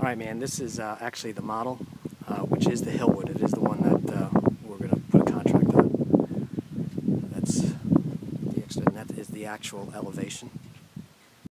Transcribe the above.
Right, man, this is actually the model, which is the Hillwood. It is the one that we're going to put a contract on. That's the extra, and that is the actual elevation.